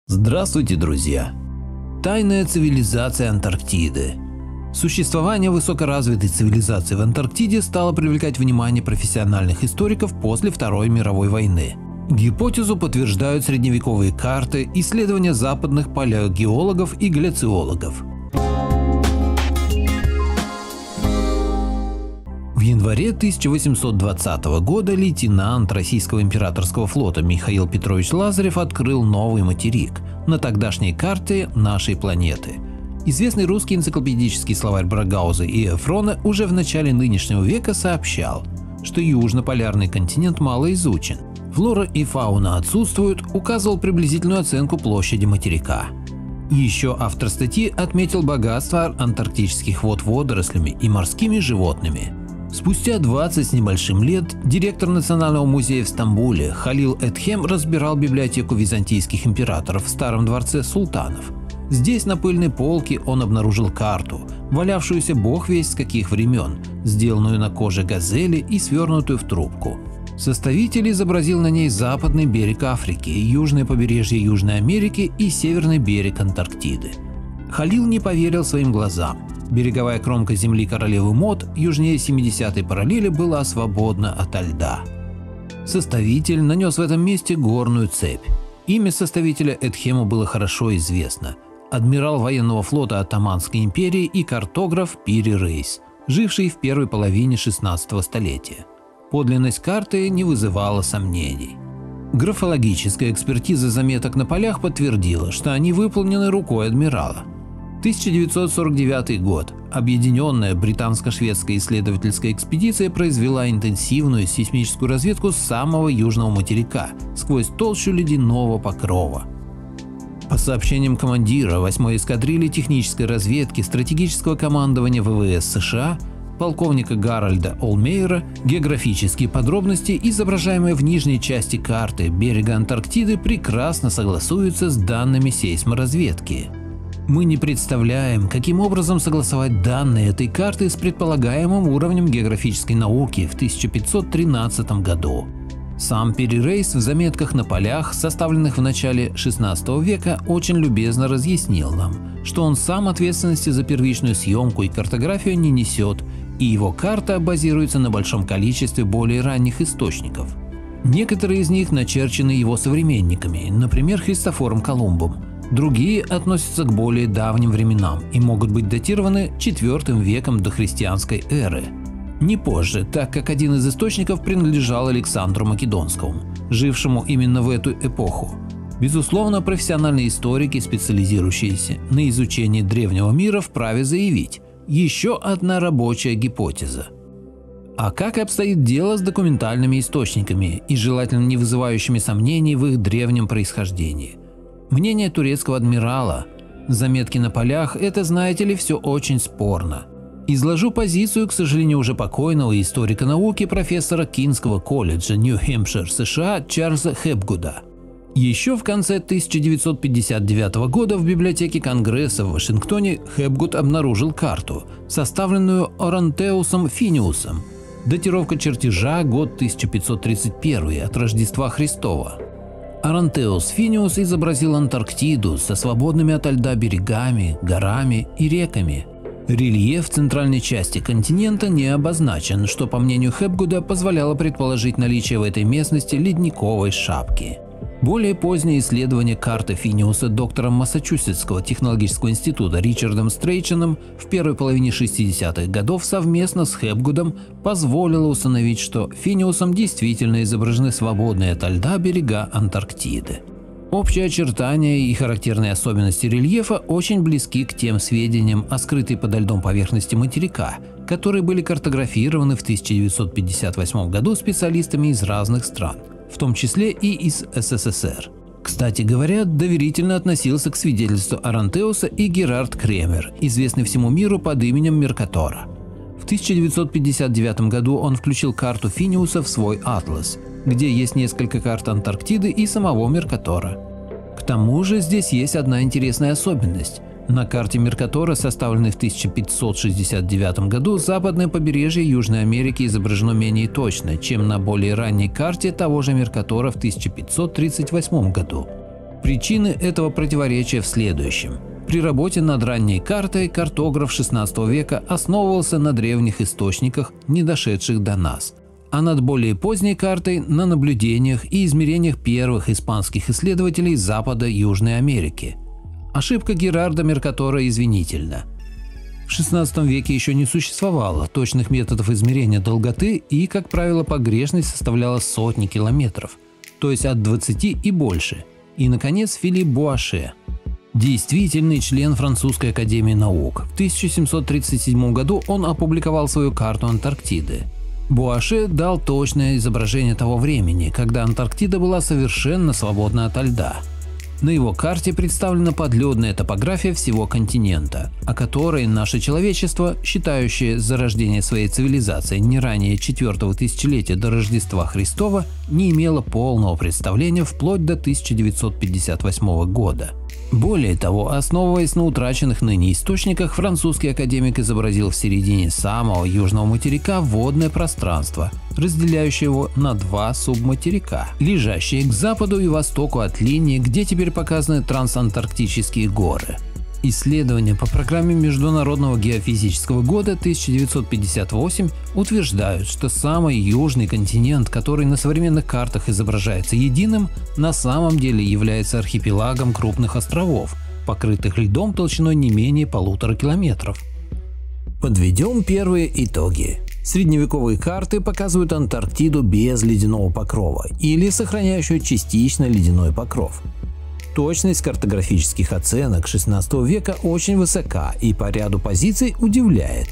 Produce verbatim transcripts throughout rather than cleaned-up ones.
Здравствуйте, друзья! Тайная цивилизация Антарктиды. Существование высокоразвитой цивилизации в Антарктиде стало привлекать внимание профессиональных историков после Второй мировой войны. Гипотезу подтверждают средневековые карты, исследования западных палеогеологов и гляциологов. В январе тысяча восемьсот двадцатого года лейтенант Российского императорского флота Михаил Петрович Лазарев открыл новый материк на тогдашней карте нашей планеты. Известный русский энциклопедический словарь Брагауза и Эфрона уже в начале нынешнего века сообщал, что южнополярный континент мало изучен, флора и фауна отсутствуют, указывал приблизительную оценку площади материка. Еще автор статьи отметил богатство антарктических вод водорослями и морскими животными. Спустя двадцать с небольшим лет директор Национального музея в Стамбуле Халил Эдхем разбирал библиотеку византийских императоров в старом дворце султанов. Здесь на пыльной полке он обнаружил карту, валявшуюся бог весть с каких времен, сделанную на коже газели и свернутую в трубку. Составитель изобразил на ней западный берег Африки, южное побережье Южной Америки и северный берег Антарктиды. Халил не поверил своим глазам. Береговая кромка земли королевы Мод южнее семидесятой параллели была свободна ото льда. Составитель нанес в этом месте горную цепь. Имя составителя Эдхему было хорошо известно. Адмирал военного флота Оттоманской империи и картограф Пири Рейс, живший в первой половине шестнадцатого столетия. Подлинность карты не вызывала сомнений. Графологическая экспертиза заметок на полях подтвердила, что они выполнены рукой адмирала. тысяча девятьсот сорок девятый год. Объединенная британско-шведская исследовательская экспедиция произвела интенсивную сейсмическую разведку с самого южного материка сквозь толщу ледяного покрова. По сообщениям командира восьмой эскадрильи технической разведки стратегического командования ВВС США, полковника Гарольда Олмейера, географические подробности, изображаемые в нижней части карты берега Антарктиды, прекрасно согласуются с данными сейсморазведки. Мы не представляем, каким образом согласовать данные этой карты с предполагаемым уровнем географической науки в тысяча пятьсот тринадцатом году. Сам Пири Рейс в заметках на полях, составленных в начале шестнадцатого века, очень любезно разъяснил нам, что он сам ответственности за первичную съемку и картографию не несет, и его карта базируется на большом количестве более ранних источников. Некоторые из них начерчены его современниками, например, Христофором Колумбом. Другие относятся к более давним временам и могут быть датированы четвёртым веком до христианской эры. Не позже, так как один из источников принадлежал Александру Македонскому, жившему именно в эту эпоху. Безусловно, профессиональные историки, специализирующиеся на изучении древнего мира, вправе заявить: еще одна рабочая гипотеза. А как обстоит дело с документальными источниками и желательно не вызывающими сомнений в их древнем происхождении? Мнение турецкого адмирала: заметки на полях – это, знаете ли, все очень спорно. Изложу позицию, к сожалению, уже покойного историка науки профессора Кингского колледжа Нью-Хэмпшир, США Чарльза Хэпгуда. Еще в конце тысяча девятьсот пятьдесят девятого года в библиотеке Конгресса в Вашингтоне Хэпгуд обнаружил карту, составленную Орантеусом Финиусом. Датировка чертежа – год тысяча пятьсот тридцать первый от Рождества Христова. Орантеус Финиус изобразил Антарктиду со свободными ото льда берегами, горами и реками. Рельеф центральной части континента не обозначен, что, по мнению Хэпгуда, позволяло предположить наличие в этой местности ледниковой шапки. Более позднее исследование карты Финиуса доктором Массачусетского технологического института Ричардом Стрейченом в первой половине шестидесятых годов совместно с Хэпгудом позволило установить, что Финиусом действительно изображены свободные ото льда берега Антарктиды. Общие очертания и характерные особенности рельефа очень близки к тем сведениям о скрытой подо льдом поверхности материка, которые были картографированы в тысяча девятьсот пятьдесят восьмом году специалистами из разных стран, в том числе и из СССР. Кстати говоря, доверительно относился к свидетельству Орантеуса и Герард Кремер, известный всему миру под именем Меркатора. В тысяча девятьсот пятьдесят девятом году он включил карту Финиуса в свой атлас, где есть несколько карт Антарктиды и самого Меркатора. К тому же здесь есть одна интересная особенность. На карте Меркатора, составленной в тысяча пятьсот шестьдесят девятом году, западное побережье Южной Америки изображено менее точно, чем на более ранней карте того же Меркатора в тысяча пятьсот тридцать восьмом году. Причины этого противоречия в следующем. При работе над ранней картой картограф шестнадцатого века основывался на древних источниках, не дошедших до нас, а над более поздней картой на наблюдениях и измерениях первых испанских исследователей Запада Южной Америки. Ошибка Герарда Меркатора извинительна. В шестнадцатом веке еще не существовало точных методов измерения долготы и, как правило, погрешность составляла сотни километров, то есть от двадцати и больше. И, наконец, Филипп Буаше, действительный член Французской академии наук. В тысяча семьсот тридцать седьмом году он опубликовал свою карту Антарктиды. Буаше дал точное изображение того времени, когда Антарктида была совершенно свободна ото льда. На его карте представлена подледная топография всего континента, о которой наше человечество, считающее зарождение своей цивилизации не ранее четвертого тысячелетия до Рождества Христова, не имело полного представления вплоть до тысяча девятьсот пятьдесят восьмого года. Более того, основываясь на утраченных ныне источниках, французский академик изобразил в середине самого южного материка водное пространство, разделяющее его на два субматерика, лежащие к западу и востоку от линии, где теперь показаны трансантарктические горы. Исследования по программе Международного геофизического года тысяча девятьсот пятьдесят восемь утверждают, что самый южный континент, который на современных картах изображается единым, на самом деле является архипелагом крупных островов, покрытых льдом толщиной не менее полутора километров. Подведем первые итоги. Средневековые карты показывают Антарктиду без ледяного покрова или сохраняющую частично ледяной покров. Точность картографических оценок шестнадцатого века очень высока и по ряду позиций удивляет.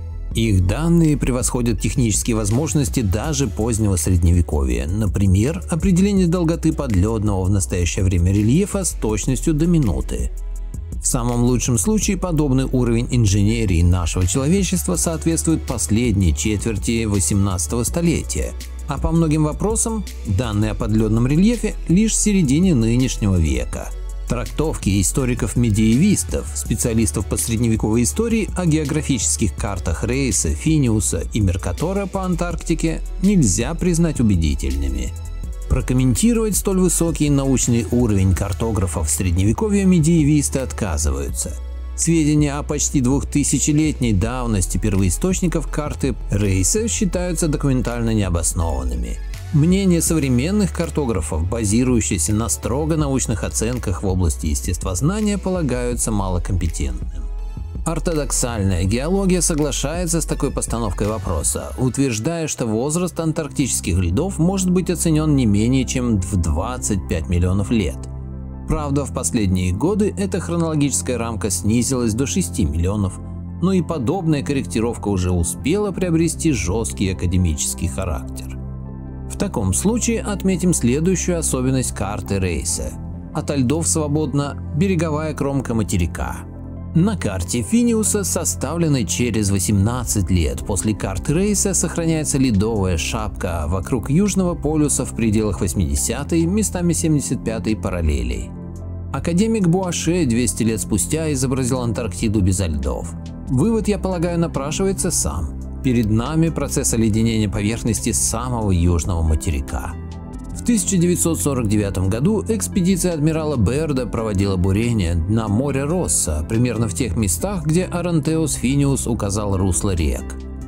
Их данные превосходят технические возможности даже позднего средневековья, например, определение долготы подледного в настоящее время рельефа с точностью до минуты. В самом лучшем случае подобный уровень инженерии нашего человечества соответствует последней четверти восемнадцатого столетия, а по многим вопросам данные о подледном рельефе лишь в середине нынешнего века. Трактовки историков-медиевистов, специалистов по средневековой истории о географических картах Рейса, Финиуса и Меркатора по Антарктике нельзя признать убедительными. Прокомментировать столь высокий научный уровень картографов средневековья медиевисты отказываются. Сведения о почти двухтысячелетней давности первоисточников карты Рейса считаются документально необоснованными. Мнения современных картографов, базирующиеся на строго научных оценках в области естествознания, полагаются малокомпетентным. Ортодоксальная геология соглашается с такой постановкой вопроса, утверждая, что возраст антарктических льдов может быть оценен не менее чем в двадцать пять миллионов лет. Правда, в последние годы эта хронологическая рамка снизилась до шести миллионов, но и подобная корректировка уже успела приобрести жесткий академический характер. В таком случае отметим следующую особенность карты Рейса. Ото льдов свободна береговая кромка материка. На карте Финиуса, составленной через восемнадцать лет после карты Рейса, сохраняется ледовая шапка вокруг Южного полюса в пределах восьмидесятой, местами семьдесят пятой параллелей. Академик Буаше двести лет спустя изобразил Антарктиду безо льдов. Вывод, я полагаю, напрашивается сам. Перед нами процесс оледенения поверхности самого южного материка. В тысяча девятьсот сорок девятом году экспедиция адмирала Берда проводила бурение на море Росса, примерно в тех местах, где Арантеус Финиус указал русло рек.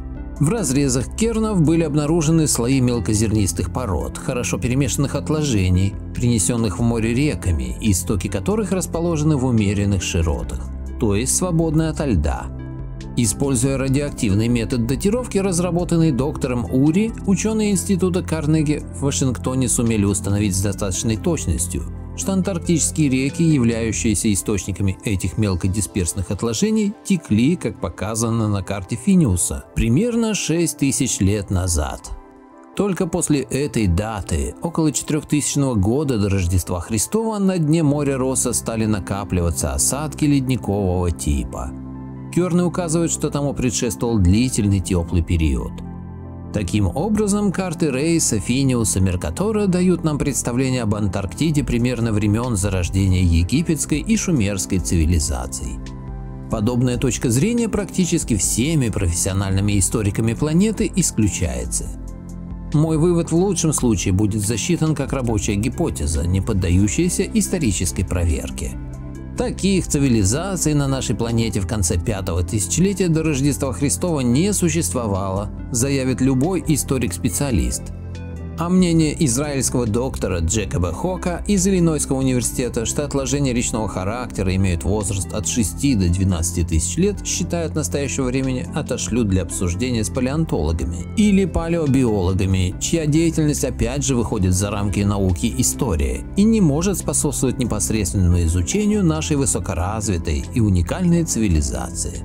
В разрезах кернов были обнаружены слои мелкозернистых пород, хорошо перемешанных отложений, принесенных в море реками, истоки которых расположены в умеренных широтах, то есть свободны ото льда. Используя радиоактивный метод датировки, разработанный доктором Ури, ученые Института Карнеги в Вашингтоне сумели установить с достаточной точностью, что антарктические реки, являющиеся источниками этих мелкодисперсных отложений, текли, как показано на карте Финиуса, примерно шесть тысяч лет назад. Только после этой даты, около четырехтысячного года до Рождества Христова, на дне моря Росса стали накапливаться осадки ледникового типа. Керны указывают, что тому предшествовал длительный теплый период. Таким образом, карты Рейса, Финиуса, Меркатора дают нам представление об Антарктиде примерно времен зарождения египетской и шумерской цивилизаций. Подобная точка зрения практически всеми профессиональными историками планеты исключается. Мой вывод в лучшем случае будет засчитан как рабочая гипотеза, не поддающаяся исторической проверке. Таких цивилизаций на нашей планете в конце пятого тысячелетия до Рождества Христова не существовало, заявит любой историк-специалист. А мнение израильского доктора Джекоба Хока из Иллинойского университета, что отложения речного характера имеют возраст от шести до двенадцати тысяч лет, считают в настоящее время, отошлют для обсуждения с палеонтологами или палеобиологами, чья деятельность опять же выходит за рамки науки истории и не может способствовать непосредственному изучению нашей высокоразвитой и уникальной цивилизации.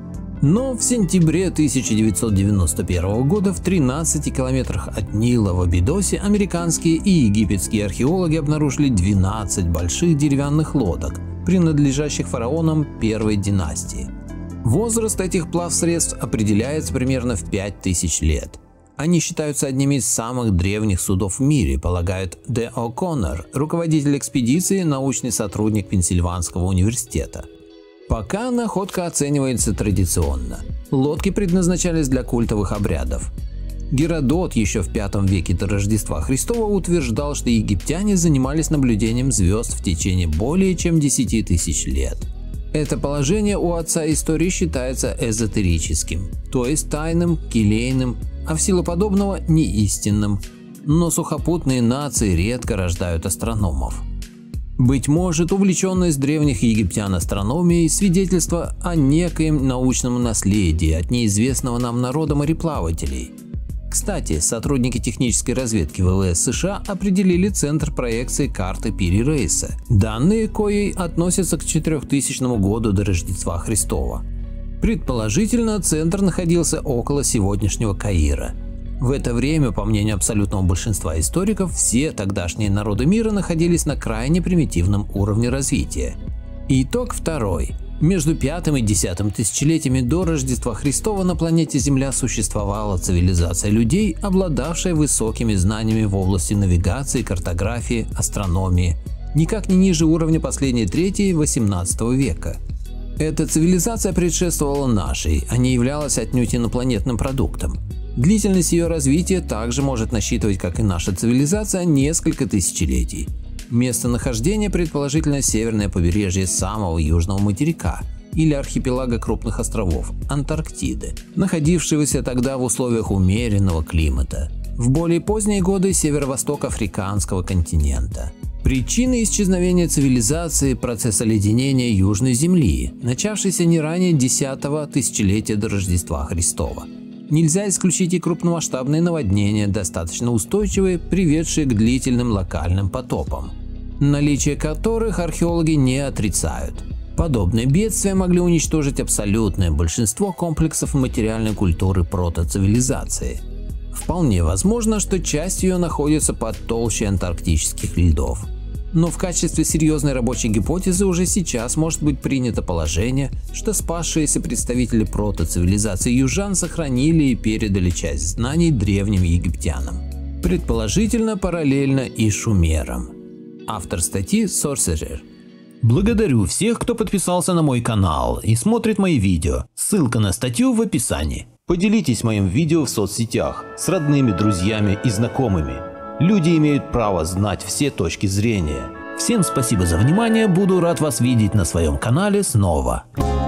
Но в сентябре тысяча девятьсот девяносто первого года в тринадцати километрах от Нила в Абидосе американские и египетские археологи обнаружили двенадцать больших деревянных лодок, принадлежащих фараонам первой династии. Возраст этих плавсредств определяется примерно в пять тысяч лет. Они считаются одними из самых древних судов в мире, полагает Д. О'Коннор, руководитель экспедиции, научный сотрудник Пенсильванского университета. Пока находка оценивается традиционно. Лодки предназначались для культовых обрядов. Геродот еще в пятом веке до Рождества Христова утверждал, что египтяне занимались наблюдением звезд в течение более чем десяти тысяч лет. Это положение у отца истории считается эзотерическим, то есть тайным, келейным, а в силу подобного неистинным. Но сухопутные нации редко рождают астрономов. Быть может, увлеченность древних египтян астрономией – свидетельство о некоем научном наследии от неизвестного нам народа мореплавателей. Кстати, сотрудники технической разведки вэ вэ эс США определили центр проекции карты Пири Рейса, данные коей относятся к четырехтысячному году до Рождества Христова. Предположительно, центр находился около сегодняшнего Каира. В это время, по мнению абсолютного большинства историков, все тогдашние народы мира находились на крайне примитивном уровне развития. Итог второй. Между пятым и десятым тысячелетиями до Рождества Христова на планете Земля существовала цивилизация людей, обладавшая высокими знаниями в области навигации, картографии, астрономии, никак не ниже уровня последней трети восемнадцатого века. Эта цивилизация предшествовала нашей, а не являлась отнюдь инопланетным продуктом. Длительность ее развития также может насчитывать, как и наша цивилизация, несколько тысячелетий. Местонахождение предположительно северное побережье самого южного материка или архипелага крупных островов – Антарктиды, находившегося тогда в условиях умеренного климата. В более поздние годы северо-восток африканского континента. Причины исчезновения цивилизации – процесс оледенения Южной Земли, начавшийся не ранее десятого тысячелетия до Рождества Христова. Нельзя исключить и крупномасштабные наводнения, достаточно устойчивые, приведшие к длительным локальным потопам, наличие которых археологи не отрицают. Подобные бедствия могли уничтожить абсолютное большинство комплексов материальной культуры протоцивилизации. Вполне возможно, что часть ее находится под толщей антарктических льдов. Но в качестве серьезной рабочей гипотезы уже сейчас может быть принято положение, что спасшиеся представители протоцивилизации южан сохранили и передали часть знаний древним египтянам, предположительно параллельно и шумерам. Автор статьи Sorcerer. Благодарю всех, кто подписался на мой канал и смотрит мои видео. Ссылка на статью в описании. Поделитесь моим видео в соцсетях с родными, друзьями и знакомыми. Люди имеют право знать все точки зрения. Всем спасибо за внимание, буду рад вас видеть на своем канале снова.